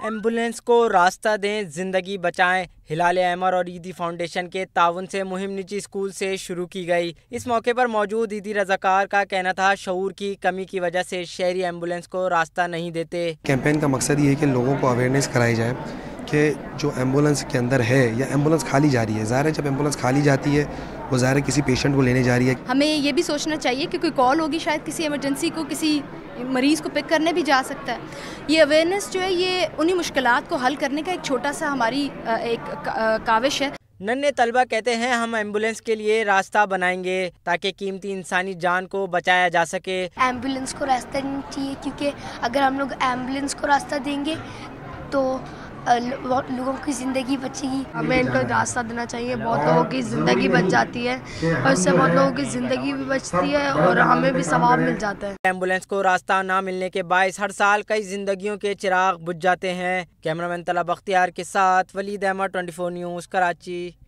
Ambulance کو راستہ دیں، زندگی بچائیں۔ ہلال احمر اور عیدی فاؤنڈیشن کے تعاون سے مہم نجی اسکول سے شروع کی گئی۔ اس موقع پر موجود عیدی رضاکار کا کہنا تھا شعور کی کمی کی وجہ سے شہری ایمبولینس کو راستہ نہیں دیتے۔ کیمپین کا مقصد یہ ہے کہ لوگوں کو اویئرنیس کرائی جائے کہ جو ایمبولینس کے اندر ہے یا ایمبولینس خالی جا رہی ہے، ظاہر ہے جب ایمبولینس خالی جاتی ہے وہ ظاہر ہے کسی پیشنٹ کو لینے جا رہی ہے۔ ہمیں یہ بھی سوچنا چاہیے کہ کوئی کال ہوگی، شاید کسی ایمرجنسی کو کسی مریض کو پک کرنے بھی جا سکتا ہے۔ یہ اویئرنیس جو ہے یہ انہی مشکلات کو حل کرنے کا ایک چھوٹا سا ہماری ایک کاوش ہے۔ ننھے طلبہ کہتے ہیں ہم ایمبولینس کے لیے راستہ بنائیں گے تاکہ قیمتی انسانی جان کو بچایا جا سکے۔ ایمبولینس کو راستہ دینا چاہیے، کیونکہ اگر ہم لوگ ایمبولینس کو راستہ دیں گے تو لوگوں کی زندگی بچے گی۔ ہمیں ان کو راستہ دینا چاہیے، بہت لوگوں کی زندگی بچ جاتی ہے اور اس سے بہت لوگوں کی زندگی بھی بچتی ہے اور ہمیں بھی ثواب مل جاتا ہے۔ ایمبولینس کو راستہ نہ ملنے کے باعث ہر سال کئی زندگیوں کے چراغ بجھ جاتے ہیں۔ کیمرہ مین طلب اختیار کے ساتھ ولید احمد، 24 نیوز، کراچی۔